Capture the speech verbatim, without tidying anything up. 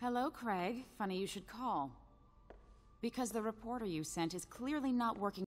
Hello, Craig. Funny you should call. Because the reporter you sent is clearly not working